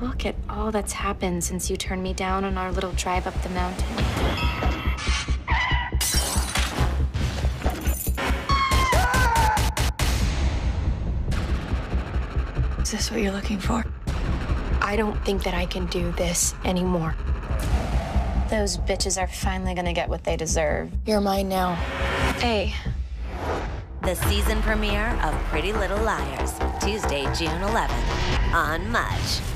Look at all that's happened since you turned me down on our little drive up the mountain. Is this what you're looking for? I don't think that I can do this anymore. Those bitches are finally gonna get what they deserve. You're mine now. Hey. The season premiere of Pretty Little Liars, Tuesday, June 11th, on Much.